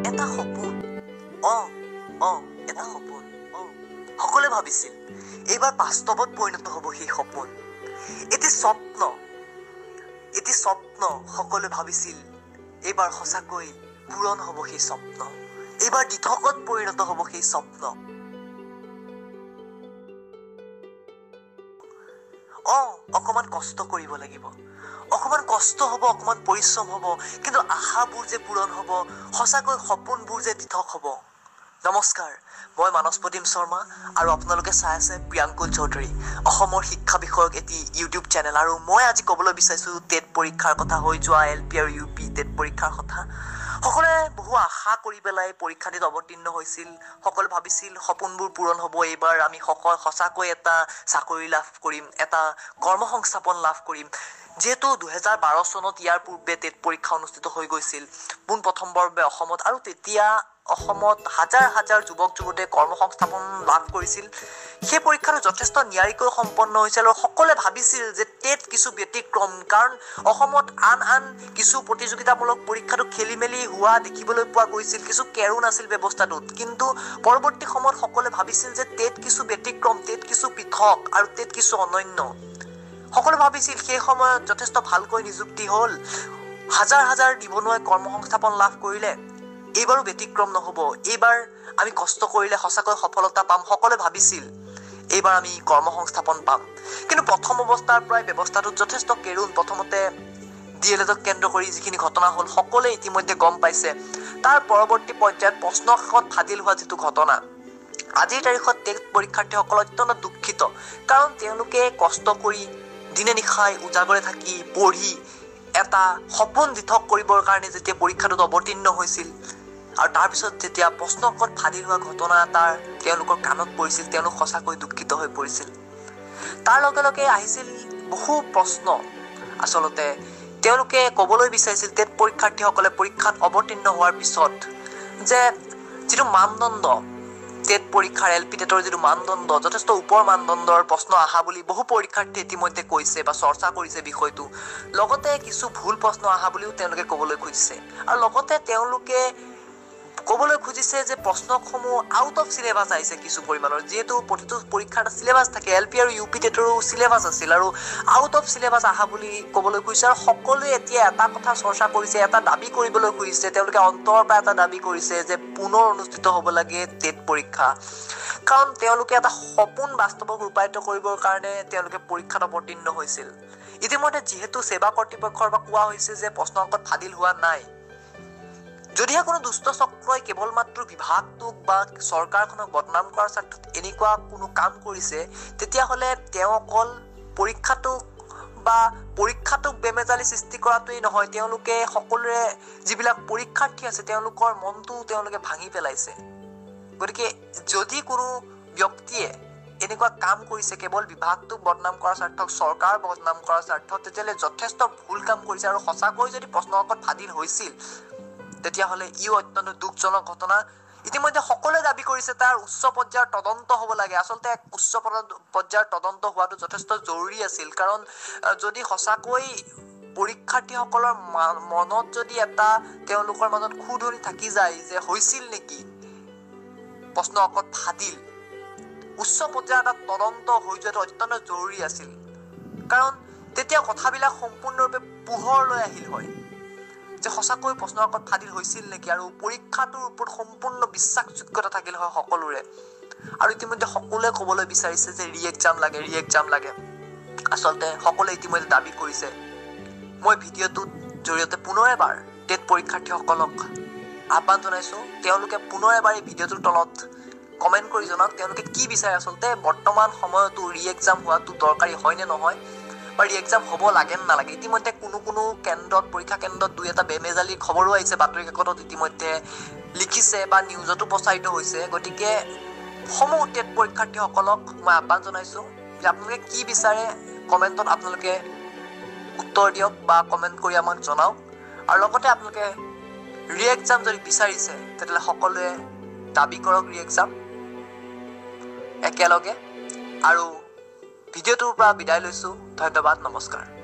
এটা সপোন এটা সপোন সকলোৱে ভাবিছিল এইবাৰ বাস্তৱত পৰিণত হ'ব সেই সপোন এটি স্বপ্ন সকলোৱে ভাবিছিল এইবাৰ সঁচাকৈ পূৰণ হ'ব সেই স্বপ্ন এইবাৰ দিঠকত পৰিণত হ'ব সেই স্বপ্ন অকমান কষ্ট কৰিব লাগিব অকমান কষ্ট হ'ব অকমান পৰিশ্ৰম হ'ব কিন্তু আশাবোৰ যে পূৰণ হ'ব সঁচাকৈ সপোনবোৰ যে দিঠক হ'ব নমস্কাৰ মই মানস প্ৰদীপ শৰ্মা আৰু আপোনালোকে চাই আছে প্ৰিয়াংকুল চৌধুৰী অসমৰ শিক্ষা বিষয়ক এটি ইউটিউব চেনেল আৰু মই আজি ক'বলৈ বিচাৰিছোঁ টেট পৰীক্ষাৰ কথা হৈ যোৱা এলপি আৰু ইউপি টেট পৰীক্ষাৰ কথা সকলোৱে বহু আশা কৰি পেলাই পৰীক্ষাটিত অৱতীৰ্ণ হৈছিল সকলোৱে ভাবিছিল সপোনবোৰ পূৰণ হ'ব এইবাৰ আমি সঁচাকৈ এটা চাকৰি লাভ কৰিম এটা কৰ্মসংস্থাপন লাভ কৰিম যেহেতু 2012 চনত ইয়াৰ পূৰ্বে টেট পৰীক্ষা অনুষ্ঠিত হৈ গৈছিল পোনপ্ৰথমবাৰৰ বাবে অসমত আৰু তেতিয়া অসমত হাজাৰ যুৱক যুৱতীয়ে কৰ্মসংস্থাপন লাভ কৰিছিল সেই পৰীক্ষাটো যথেষ্ট নিয়াৰিকৈ সম্পন্ন হৈছিল আৰু সকলোৱে ভাবিছিল যে টেট কিছু ব্যতিক্ৰম কাৰণ অসমত আন কিছু প্ৰতিযোগিতামূলক পৰীক্ষাটো খেলিমেলি হোৱা দেখিবলৈ পোৱা গৈছিল কিছু কেৰুণ আছিল ব্যৱস্থাটোত কিন্তু পৰৱৰ্তী সময়ত সকলোৱে ভাবিছিল যে টেট কিছু ব্যতিক্ৰম টেট কিছু পৃথক আৰু টেট কিছু অনন্য সকলোৱে ভাবিছিল সেই সময়ত যথেষ্ট ভালকৈ নিযুক্তি হ'ল হাজাৰ নিবনুৱাই কৰ্মসংস্থাপন লাভ কৰিলে এইবাৰো ব্যতিক্ৰম নহ'ব এইবাৰ আমি কষ্ট কৰিলে সঁচাকৈ সফলতা পাম সকলোৱে ভাবিছিল এইবাৰ আমি কৰ্মসংস্থাপন পাম কিন্তু প্ৰথম অৱস্থাৰ পৰাই ব্যৱস্থাটোত যথেষ্ট কেৰুণ প্ৰথমতে ডিএলএডক কেন্দ্ৰ কৰি যিখিনি ঘটনা হ'ল সকলোৱে ইতিমধ্যে গম পাইছে তাৰ পৰৱৰ্তী পৰ্যায়ত প্ৰশ্ন কাকত ফাদিল হোৱা যিটো ঘটনা আজিৰ তাৰিখত টেট পৰীক্ষাৰ্থীসকল অত্যন্ত দুখিত কাৰণ তেওঁলোকে কষ্ট কৰি দিনে নিশাই উজাগৰে থাকি পঢ়ি এটা সপোন দিঠক কৰিবৰ কাৰণে যেতিয়া পৰীক্ষাটোত অৱতীৰ্ণ হৈছিল আৰু তাৰপিছত যেতিয়া প্ৰশ্নকাকত ফাদিল হোৱা ঘটনা এটাৰ তেওঁলোকৰ কাণত পৰিছিল তেওঁলোক সঁচাকৈ দুখিত হৈ পৰিছিল তাৰ লগে লগে আহিছিল বহু প্ৰশ্ন আচলতে তেওঁলোকে ক'বলৈ বিচাৰিছিল টেট পৰীক্ষাৰ্থীসকলে পৰীক্ষাত অৱতীৰ্ণ হোৱাৰ পিছত যে যিটো মানদণ্ড টেট পৰীক্ষাৰ এলপি টেটৰ যিটো মানদণ্ড যথেষ্ট ওপৰ মানদণ্ডৰ প্ৰশ্ন আহা বুলি বহু পৰীক্ষাৰ্থী ইতিমধ্যে কৈছে বা চৰ্চা কৰিছে বিষয়টো লগতে কিছু ভুল প্ৰশ্ন আহা বুলিও তেওঁলোকে ক'বলৈ খুজিছে আৰু লগতে তেওঁলোকে ক'বলৈ খুজিছে যে প্ৰশ্নসমূহ আউট অফ চিলেবাছ আহিছে কিছু পৰিমাণৰ যিহেতু প্ৰতিটো পৰীক্ষাৰ এটা চিলেবাছ থাকে এলপি আৰু ইউপি টেটৰো চিলেবাছ আছিল আৰু আউট অফ চিলেবাছ আহা বুলি ক'বলৈ খুজিছে আৰু সকলোৱে এতিয়া এটা কথা চৰ্চা কৰিছে এটা দাবী কৰিবলৈ খুজিছে তেওঁলোকে অন্তৰৰ পৰা এটা দাবী কৰিছে যে পুনৰ অনুষ্ঠিত হ'ব লাগে টেট পৰীক্ষা কাৰণ তেওঁলোকে এটা সপোন বাস্তৱত ৰূপায়িত কৰিবৰ কাৰণে তেওঁলোকে পৰীক্ষাত অৱতীৰ্ণ হৈছিল ইতিমধ্যে যিহেতু সেৱা কৰ্তৃপক্ষৰ পৰা কোৱা হৈছে যে প্ৰশ্নকাকত ফাদিল হোৱা নাই যদিহে কোনো দুষ্ট চক্ৰই কেৱল মাত্ৰ বিভাগটোক বা চৰকাৰখনক বদনাম কৰাৰ স্বাৰ্থত এনেকুৱা কোনো কাম কৰিছে তেতিয়াহ'লে তেওঁ অকল পৰীক্ষাটোক বেমেজালি সৃষ্টি কৰাটোৱেই নহয় তেওঁলোকে সকলোৰে যিবিলাক পৰীক্ষাৰ্থী আছে তেওঁলোকৰ মনটো তেওঁলোকে ভাঙি পেলাইছে গতিকে যদি কোনো ব্যক্তিয়ে এনেকুৱা কাম কৰিছে কেৱল বিভাগটোক বদনাম কৰাৰ স্বাৰ্থত চৰকাৰ বদনাম কৰাৰ স্বাৰ্থত তেতিয়াহ'লে যথেষ্ট ভুল কাম কৰিছে আৰু সঁচাকৈ যদি প্ৰশ্নকাকত ফাদিল হৈছিল তেতিয়াহ'লে ইও অত্যন্ত দুখজনক ঘটনা ইতিমধ্যে সকলোৱে দাবী কৰিছে তাৰ উচ্চ পৰ্যায়ৰ তদন্ত হ'ব লাগে আচলতে উচ্চ পৰ্যায়ৰ তদন্ত হোৱাটো যথেষ্ট জৰুৰী আছিল কাৰণ যদি সঁচাকৈ পৰীক্ষাৰ্থীসকলৰ মনত যদি এটা তেওঁলোকৰ মাজত খুদনি থাকি যায় যে হৈছিল নেকি প্ৰশ্নকাকত ফাদিল উচ্চ পৰ্যায়ৰ এটা তদন্ত হৈ যোৱাটো অত্যন্ত জৰুৰী আছিল কাৰণ তেতিয়া কথাবিলাক সম্পূৰ্ণৰূপে পোহৰলৈ আহিল হয় যে সঁচাকৈ প্ৰশ্নকাকত ফাদিল হৈছিল নেকি আৰু পৰীক্ষাটোৰ ওপৰত সম্পূৰ্ণ বিশ্বাসযোগ্যতা থাকিল হয় সকলোৰে আৰু ইতিমধ্যে সকলোৱে ক'বলৈ বিচাৰিছে যে ৰি এক্সাম লাগে আচলতে সকলোৱে ইতিমধ্যে দাবী কৰিছে মই ভিডিঅ'টোৰ জৰিয়তে পুনৰ এবাৰ টেট পৰীক্ষাৰ্থীসকলক আহ্বান জনাইছোঁ তেওঁলোকে পুনৰ এবাৰ এই ভিডিঅ'টোৰ তলত কমেণ্ট কৰি জনাওক তেওঁলোকে কি বিচাৰে আচলতে বৰ্তমান সময়তো ৰি এক্সাম হোৱাটো দৰকাৰী হয়নে নহয় বা ৰি এক্সাম হ'ব লাগে নে নালাগে ইতিমধ্যে কোনো কেন্দ্ৰত পৰীক্ষা কেন্দ্ৰত দুই এটা বেমেজালি খবৰো আহিছে বাতৰি কাকতত ইতিমধ্যে লিখিছে বা নিউজতো প্ৰচাৰিত হৈছে গতিকে সমূহ টেট পৰীক্ষাৰ্থীসকলক মই আহ্বান জনাইছোঁ যে আপোনালোকে কি বিচাৰে কমেণ্টত আপোনালোকে উত্তৰ দিয়ক বা কমেণ্ট কৰি আমাক জনাওক আৰু লগতে আপোনালোকে ৰি এক্সাম যদি বিচাৰিছে তেতিয়াহ'লে সকলোৱে দাবী কৰক ৰি এক্সাম একেলগে আৰু ভিডিঅ'টোৰ পৰা বিদায় লৈছোঁ ধন্যবাদ নমস্কাৰ